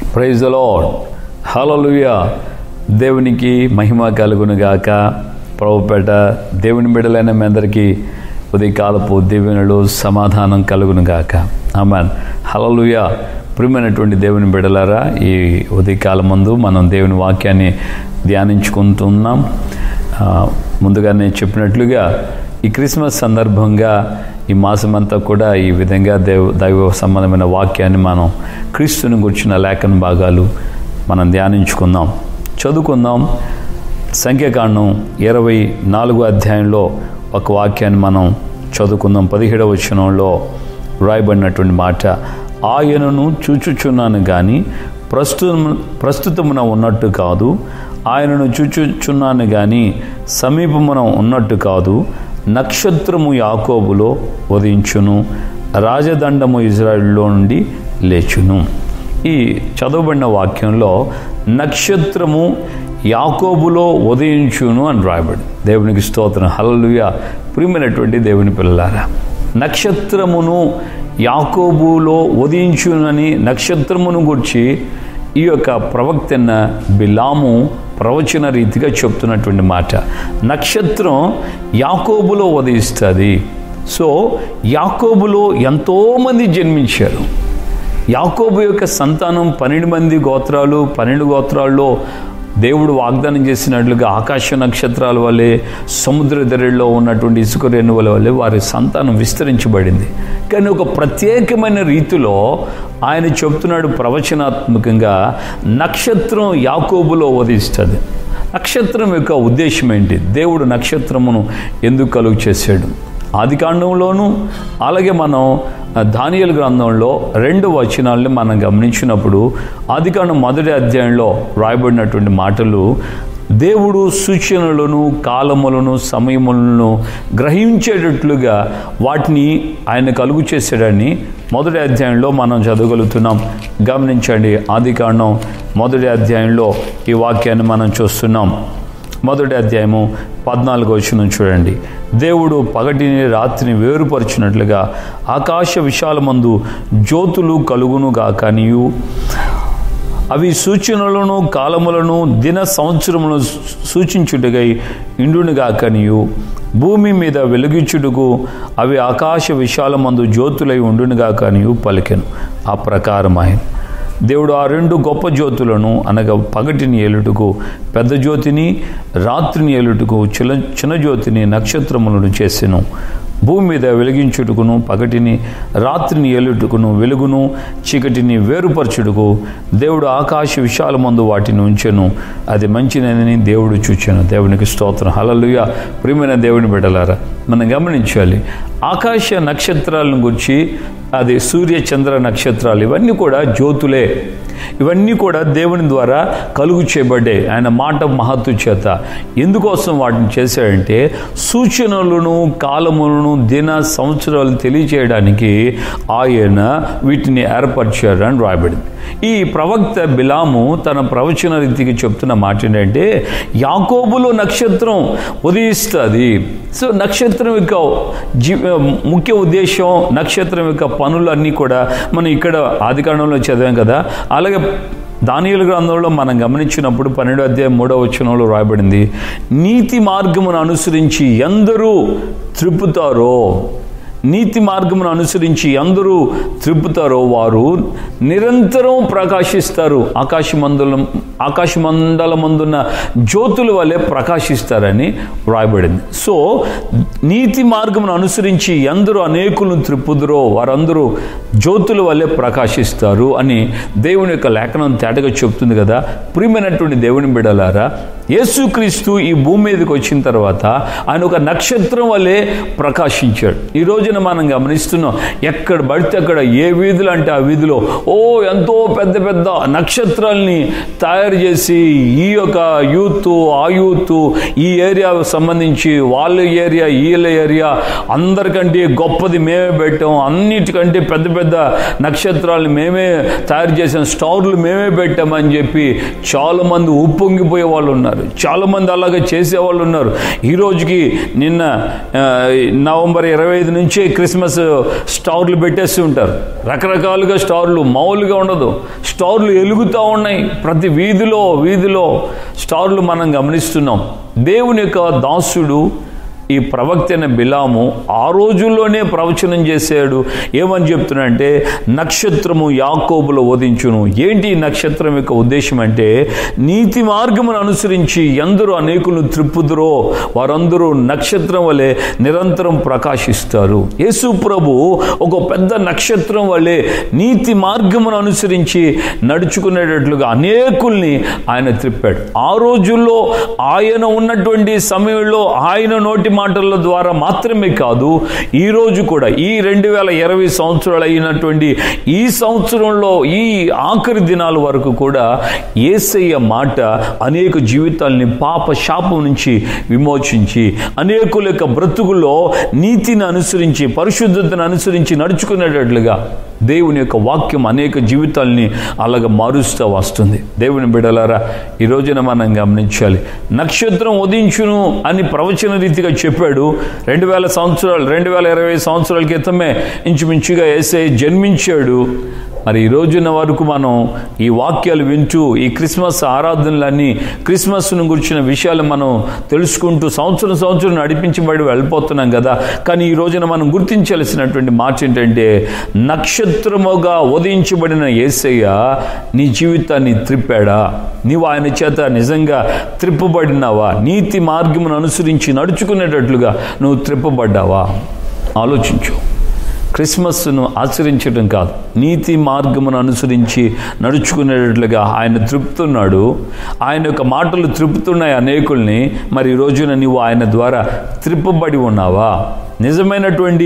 Praise the lord. హల్లెలూయా. దేవునికి మహిమ కలుగునుగాక. ప్రభుపేట దేవుని బిడ్డలైన మీ అందరికీ ఉదయకాలపు దీవెనలు సమాధానం కలుగునుగాక. ఆమేన్. హల్లెలూయా. ప్రియమైనటువంటి దేవుని బిడ్డలారా, ఈ ఉదయకాలం ముందు మనం దేవుని వాక్యాన్ని ధ్యానించుకుంటున్నాం. ముందుగా నేను చెప్పినట్లుగా ఈ క్రిస్మస్ సందర్భంగా ఈ మాసమంతా కూడా ఈ విధంగా దైవ సంబంధమైన వాక్యాన్ని మనం క్రీస్తుని గురించిన లేఖన భాగాలు మనం ధ్యానించుకుందాం, చదువుకుందాం. సంఖ్యాకాండం 24వ అధ్యాయంలో ఒక వాక్యాన్ని మనం చదువుకుందాం. 17వ వచనంలో వ్రాయబడినటువంటి మాట, ఆయనను చూచుచున్నాను కానీ ప్రస్తుతమున ఉన్నట్టు కాదు, ఆయనను చూచుచున్నాను కానీ సమీపమున ఉన్నట్టు కాదు. నక్షత్రము యాకోబులో ఉదయించును, రాజదండము ఇజ్రాయేలులో నుండి లేచును. ఈ చదవబడిన వాక్యంలో నక్షత్రము యాకోబులో ఉదయించును అని రాయబడి. దేవునికి స్తోత్రం. హల్లెలూయా. ప్రియమైనటువంటి దేవుని పిల్లలారా, నక్షత్రమును యాకోబులో ఉదయించునని నక్షత్రమును గురించి ఈ యొక్క ప్రవక్త బిలాము ప్రవచన రీతిగా చెప్తున్నటువంటి మాట. నక్షత్రం యాకోబులో ఉదయిస్తుంది. సో యాకోబులో ఎంతోమంది జన్మించారు. యాకోబు యొక్క సంతానం 12 మంది గోత్రాలు. 12 గోత్రాల్లో దేవుడు వాగ్దానం చేసినట్లుగా ఆకాశ నక్షత్రాల వల్లే, సముద్ర ధరల్లో ఉన్నటువంటి ఇసుక రేణువుల వల్లే వారి సంతానం విస్తరించబడింది. కానీ ఒక ప్రత్యేకమైన రీతిలో ఆయన చెప్తున్నాడు ప్రవచనాత్మకంగా, నక్షత్రం యాకోబులో ఉదయిస్తుంది. నక్షత్రం యొక్క ఉద్దేశం ఏంటి? దేవుడు నక్షత్రమును ఎందుకు కలుగు చేశాడు? ఆదికాండంలోను అలాగే మనం దానియేలు గ్రంథంలో 2 వచనాలని మనం గమనించినప్పుడు, ఆదికాండం 1వ అధ్యాయంలో రాయబడినటువంటి మాటలు, దేవుడు సూచనలను, కాలములను, సమయములను గ్రహించేటట్లుగా వాటిని ఆయన కలుగు చేశాడని 1వ అధ్యాయంలో మనం చదవగలుగుతున్నాం. గమనించండి, ఆదికాండం 1వ అధ్యాయంలో ఈ వాక్యాన్ని మనం చూస్తున్నాం. 1వ అధ్యాయము 14వ వచనం చూడండి. దేవుడు పగటిని రాత్రిని వేరుపరిచినట్లుగా ఆకాశ విశాలమందు జ్యోతులు కలుగునుగాక నీయు, అవి సూచనలను, కాలములను, దిన సంవత్సరములను సూచించుటకై ఇండునుగాక నీయు, భూమి మీద వెలుగించుటకు అవి ఆకాశ విశాలమందు జ్యోతులై ఉండునుగాక నీయు పలికెను. ఆ ప్రకారం ఆయన దేవుడు ఆ 2 గొప్ప జ్యోతులను, అనగా పగటిని ఏలుటకు పెద్ద జ్యోతిని, రాత్రిని ఏలుటకు చిన్న జ్యోతిని, నక్షత్రములను చేసెను. భూమి మీద వెలిగించుటకును, పగటిని రాత్రిని ఏలుటకును, వెలుగును చీకటిని వేరుపరచుటకు దేవుడు ఆకాశ విశాలమందు వాటిని ఉంచెను. అది మంచిదని దేవుడు చూచెను. దేవునికి స్తోత్రం. హల్లెలూయా. ప్రియమైన దేవుని బిడ్డలారా, మనం గమనించాలి, ఆకాశ నక్షత్రాలను గురించి, అది సూర్య చంద్ర నక్షత్రాలు, ఇవన్నీ కూడా జ్యోతులే. ఇవన్నీ కూడా దేవుని ద్వారా కలుగు చేయబడ్డాయి ఆయన మాట మహత్తు చేత. ఎందుకోసం వాటిని చేశాడంటే సూచనలను, కాలములను, దిన సంవత్సరాలు తెలియచేయడానికి ఆయన వీటిని ఏర్పరిచారు అని రాయబడింది. ఈ ప్రవక్త బిలాము తన ప్రవచన రీతికి చెప్తున్న మాట ఏంటంటే, యాకోబులో నక్షత్రం ఉదయిస్తుంది. సో నక్షత్రం యొక్క ముఖ్య ఉద్దేశం, నక్షత్రం యొక్క పనులు అన్నీ కూడా మనం ఇక్కడ ఆదికాండంలో చదివాం కదా. అలాగే దానియేలు గ్రంథంలో మనం గమనించినప్పుడు 12వ అధ్యాయం 3వ వచనంలో రాయబడింది, నీతి మార్గమును అనుసరించి ఎందరూ త్రిప్పుతారో, నీతి మార్గమును అనుసరించి అందరూ త్రిప్పుతారో వారు నిరంతరం ప్రకాశిస్తారు, ఆకాశమండలమందున్న జ్యోతుల వలె ప్రకాశిస్తారని వ్రాయబడింది. సో నీతి మార్గమును అనుసరించి ఎందరూ అనేకులను త్రిప్పుదురో వారందరూ జ్యోతుల వలె ప్రకాశిస్తారు అని దేవుని యొక్క లేఖనం తేటగా చెప్తుంది కదా. ప్రియమైనటువంటి దేవుని బిడ్డలారా, యేసుక్రీస్తు ఈ భూమి మీదకి వచ్చిన తర్వాత ఆయన ఒక నక్షత్రం వలె ప్రకాశించాడు. ఈ రోజున మనం గమనిస్తున్నాం, ఎక్కడ పడితే అక్కడ ఏ వీధులు అంటే ఆ వీధిలో ఎంతో పెద్ద పెద్ద నక్షత్రాలని తయారు చేసి ఈ యొక్క యూత్, ఆ యూత్, ఈ ఏరియా సంబంధించి వాళ్ళ ఏరియా, వీళ్ళ ఏరియా, అందరికంటే గొప్పది మేమే పెట్టాం, అన్నిటికంటే పెద్ద పెద్ద నక్షత్రాలను మేమే తయారు చేసాం, స్టార్లు మేమే పెట్టామని చెప్పి చాలామంది ఉప్పొంగిపోయే వాళ్ళు ఉన్నారు. ఉన్నారు, చాలామంది అలాగే చేసేవాళ్ళు ఉన్నారు. ఈ రోజుకి నిన్న నవంబర్ 25 నుంచే క్రిస్మస్ స్టార్లు పెట్టేసి ఉంటారు. రకరకాలుగా స్టార్లు, మామూలుగా ఉండదు, స్టార్లు వెలుగుతూ ఉన్నాయి. ప్రతి వీధిలో స్టార్లు మనం గమనిస్తున్నాం. దేవుని యొక్క దాసుడు ఈ ప్రవక్త అయిన బిలాము ఆ రోజుల్లోనే ప్రవచనం చేశాడు. ఏమని చెప్తున్నాడంటే, నక్షత్రము యాకోబులో ఉదయించును. ఏంటి ఈ నక్షత్రం యొక్క ఉద్దేశం అంటే, నీతి మార్గమును అనుసరించి ఎందరూ అనేకులను త్రిప్పుదురో వారందరూ నక్షత్రం వలె నిరంతరం ప్రకాశిస్తారు. యేసు ప్రభు ఒక పెద్ద నక్షత్రం వలె నీతి మార్గమును అనుసరించి నడుచుకునేటట్లుగా అనేకుల్ని ఆయన త్రిప్పాడు. ఆ రోజుల్లో ఆయన ఉన్నటువంటి సమయంలో ఆయన నోటి మాటల ద్వారా మాత్రమే కాదు, ఈ రోజు కూడా ఈ 2020 సంవత్సరాలు అయినటువంటి ఈ సంవత్సరంలో ఈ ఆఖరి దినాల వరకు కూడా యేసయ్య మాట అనేక జీవితాలని పాప శాపం నుంచి విమోచించి అనేకుల యొక్క బ్రతుకుల్లో నీతిని అనుసరించి పరిశుద్ధతను అనుసరించి నడుచుకునేటట్లుగా దేవుని యొక్క వాక్యం అనేక జీవితాలని అలాగ మారుస్తూ వస్తుంది. దేవుని బిడ్డలారా, ఈ రోజున మనం గమనించాలి. నక్షత్రం ఉదయించును అని ప్రవచన రీతిగా చెప్పాడు. 2020 సంవత్సరాల క్రితమే ఇంచుమించుగా యేసయ్య జన్మించాడు. మరి ఈ రోజున వరకు మనం ఈ వాక్యాలు వింటూ ఈ క్రిస్మస్ ఆరాధనలన్నీ క్రిస్మస్ను గురించిన విషయాలు మనం తెలుసుకుంటూ సంవత్సరం నడిపించబడి వెళ్ళిపోతున్నాం కదా. కానీ ఈ రోజున మనం గుర్తించాల్సినటువంటి మాట ఏంటంటే, నక్షత్రముగా ఉదయించబడిన యేసయ్య నీ జీవితాన్ని త్రిప్పాడా? నీవు ఆయన చేత నిజంగా త్రిప్పబడినావా? నీతి మార్గమును అనుసరించి నడుచుకునేటట్లుగా నువ్వు త్రిప్పబడ్డావా? ఆలోచించు. క్రిస్మస్ను ఆచరించడం కాదు, నీతి మార్గమును అనుసరించి నడుచుకునేటట్లుగా ఆయన త్రిప్పుతున్నాడు. ఆయన యొక్క మాటలు త్రిప్పుతున్నాయి అనేకుల్ని. మరి ఈ రోజున నీవు ఆయన ద్వారా త్రిప్పబడి ఉన్నావా? నిజమైనటువంటి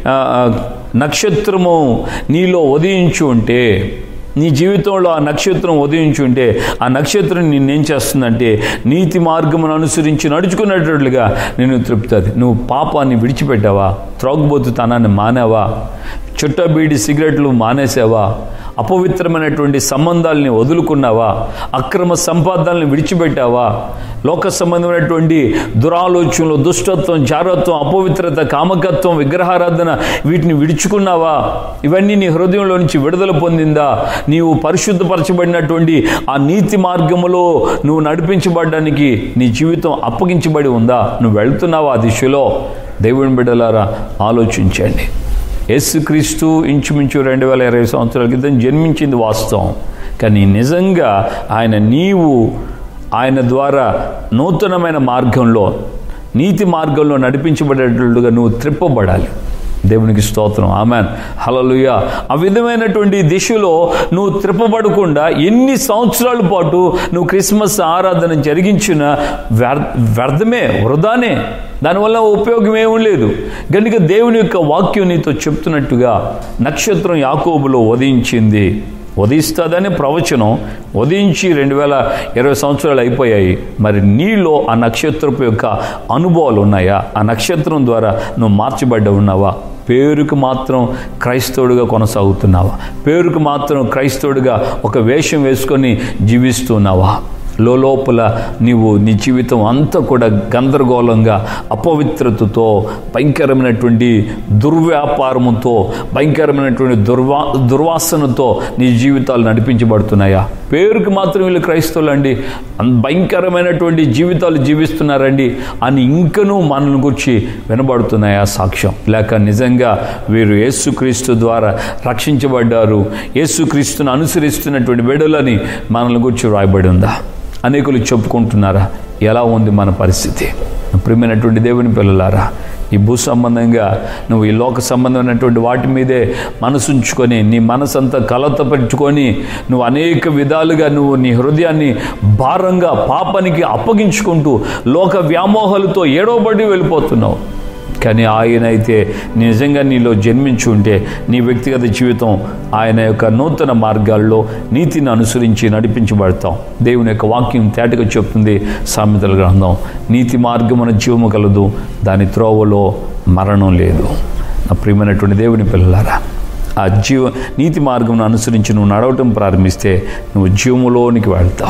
నక్షత్రము నీలో ఉదయించి ఉంటే, నీ జీవితంలో ఆ నక్షత్రం ఉదయించుంటే, ఆ నక్షత్రం నిన్నేం చేస్తుందంటే నీతి మార్గమును అనుసరించి నడుచుకునేటట్లుగా నిన్ను త్రిపుతుంది. నువ్వు పాపాన్ని విడిచిపెట్టావా? త్రాగుబోతుతనాన్ని మానావా? చుట్ట బీడి సిగరెట్లు మానేసావా? అపవిత్రమైనటువంటి సంబంధాలని వదులుకున్నావా? అక్రమ సంపాదనలను విడిచిపెట్టావా? లోక సంబంధమైనటువంటి దురాలోచనలు, దుష్టత్వం, జారత్వం, అపవిత్రత, కామకత్వం, విగ్రహారాధన వీటిని విడుచుకున్నావా? ఇవన్నీ నీ హృదయంలో నుంచి విడుదల పొందిందా? నీవు పరిశుద్ధపరచబడినటువంటి ఆ నీతి మార్గములో నువ్వు నడిపించబడడానికి నీ జీవితం అప్పగించబడి ఉందా? నువ్వు వెళ్తున్నావా ఆ దిశలో? దేవుని బిడ్డలారా, ఆలోచించండి. యేసుక్రీస్తు ఇంచుమించు 2020 సంవత్సరాల క్రితం జన్మించింది వాస్తవం. కానీ నిజంగా నీవు ఆయన ద్వారా నూతనమైన మార్గంలో, నీతి మార్గంలో నడిపించబడేటట్లుగా నువ్వు త్రిప్పబడాలి. దేవునికి స్తోత్రం, ఆమెన్, హల్లెలూయా. ఆ విధమైనటువంటి దిశలో నువ్వు త్రిప్పబడకుండా ఎన్ని సంవత్సరాల పాటు నువ్వు క్రిస్మస్ ఆరాధన జరిగించిన వ్యర్థమే, వృధానే. దానివల్ల ఉపయోగం ఏమీ లేదు. కనుక దేవుని యొక్క వాక్యం నీతో చెప్తున్నట్టుగా నక్షత్రం యాకోబులో ఉదయించింది, ఉదయిస్తుందని ప్రవచనం ఉదయించి 2020 సంవత్సరాలు అయిపోయాయి. మరి నీలో ఆ నక్షత్రపు యొక్క అనుభవాలు ఉన్నాయా? ఆ నక్షత్రం ద్వారా నువ్వు మార్చబడ్డ ఉన్నావా? పేరుకు మాత్రం క్రైస్తవుడిగా కొనసాగుతున్నావా? పేరుకు మాత్రం క్రైస్తవుడిగా ఒక వేషం వేసుకొని జీవిస్తున్నావా? లోపల నీవు నీ జీవితం అంతా కూడా గందరగోళంగా, అపవిత్రతతో, భయంకరమైనటువంటి దుర్వ్యాపారముతో, భయంకరమైనటువంటి దుర్వాసనతో నీ జీవితాలు నడిపించబడుతున్నాయా? పేరుకి మాత్రం వీళ్ళు క్రైస్తవులు అండి, భయంకరమైనటువంటి జీవితాలు జీవిస్తున్నారండి అని ఇంకనూ మనల్ని గురించి వినబడుతున్నాయా సాక్ష్యం? లేక నిజంగా వీరు యేసుక్రీస్తు ద్వారా రక్షించబడ్డారు, యేసుక్రీస్తును అనుసరిస్తున్నటువంటి బిడ్డలని మనల్ని గురించి రాయబడి ఉందా? అనేకులు చెప్పుకుంటున్నారా? ఎలా ఉంది మన పరిస్థితి? ప్రియమైనటువంటి దేవుని పిల్లలారా, ఈ భూ సంబంధంగా నువ్వు ఈ లోక సంబంధమైనటువంటి వాటి మీదే మనసుంచుకొని, నీ మనసంతా కలత పెట్టుకొని, నువ్వు అనేక విధాలుగా నువ్వు నీ హృదయాన్ని భారంగా పాపానికి అప్పగించుకుంటూ లోక వ్యామోహాలతో ఏడవబడి వెళ్ళిపోతున్నావు. కానీ ఆయన అయితే నిజంగా నీలో జన్మించి ఉంటే నీ వ్యక్తిగత జీవితం ఆయన యొక్క నూతన మార్గాల్లో నీతిని అనుసరించి నడిపించబడతాం. దేవుని యొక్క వాక్యం తేటగా చెప్తుంది సామెతల గ్రంథం, నీతి మార్గమున జీవము కలదు, దాని త్రోవలో మరణం లేదు. నా ప్రియమైనటువంటి దేవుని పిల్లలారా, ఆ నీతి మార్గమును అనుసరించి నువ్వు నడవటం ప్రారంభిస్తే నువ్వు జీవములోనికి వెళ్తావు.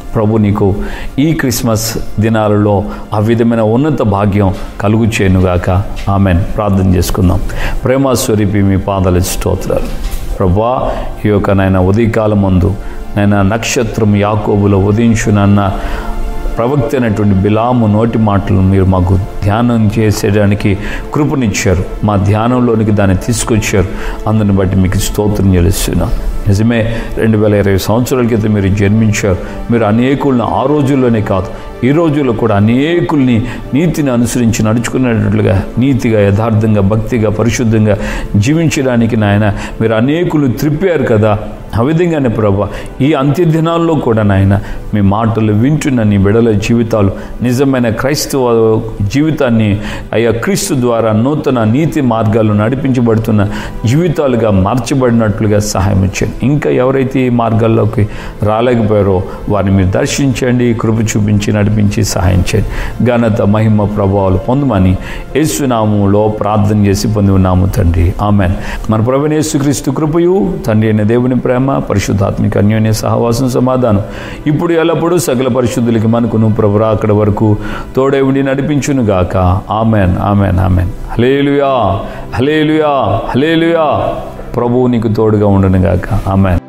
ప్రభు నీకు ఈ క్రిస్మస్ దినాలలో ఆ విధమైన ఉన్నత భాగ్యం కలుగు చేయనుగాక. ఆమెన్. ప్రార్థన చేసుకుందాం. ప్రేమ స్వరూపి మీ పాదాల స్తోత్రాలు ప్రభువా. ఈ యొక్క నాయన ఉదయకాలం ముందు నాయన నక్షత్రం యాకోబులో ఉదయించునన్న ప్రవక్త అయినటువంటి బిలాము నోటి మాటలు మీరు మాకు ధ్యానం చేసేయడానికి కృపనిచ్చారు. మా ధ్యానంలోనికి దాన్ని తీసుకొచ్చారు. అందుని బట్టి మీకు స్తోత్రం చెల్లిస్తున్నాను. నిజమే, 2020 సంవత్సరాల క్రితం మీరు జన్మించారు. మీరు అనేకులను ఆ రోజుల్లోనే కాదు ఈ రోజుల్లో కూడా అనేకుల్ని నీతిని అనుసరించి నడుచుకునేటట్లుగా నీతిగా, యథార్థంగా, భక్తిగా, పరిశుద్ధంగా జీవించడానికి నాయన మీరు అనేకులు త్రిప్పారు కదా. ఆ విధంగానే ప్రభా ఈ అంత్య దినాల్లో కూడా నాయన మీ మాటలు వింటున్న నీ బిడ్డల జీవితాలు నిజమైన క్రైస్తవ జీవితాన్ని అయ్యా క్రీస్తు ద్వారా నూతన నీతి మార్గాలు నడిపించబడుతున్న జీవితాలుగా మార్చబడినట్లుగా సహాయం ఇచ్చాను. ఇంకా ఎవరైతే ఈ మార్గాల్లోకి రాలేకపోయారో వారిని మీరు దర్శించండి, కృప చూపించి నడిపించి సహాయం చేయండి. ఘనత, మహిమ, ప్రభావాలు పొందమని యేసు నామములో ప్రార్థన చేసి పొంది ఉన్నాము తండ్రి. ఆమెన్. మన ప్రభువైన యేసుక్రీస్తు కృపయు, తండ్రి అయిన దేవుని ప్రేమ, పరిశుద్ధాత్మిక అన్యోన్య సహవాసం, సమాధానం ఇప్పుడు ఎల్లప్పుడూ సకల పరిశుద్ధులకి మనకును ప్రభురా అక్కడ వరకు తోడై ఉండి నడిపించును గాక. ఆమెన్, ఆమెన్, ఆమెన్. హల్లెలూయా, హల్లెలూయా, హల్లెలూయా. ప్రభువు నీకు తోడుగా ఉండును గాక. ఆమెన్.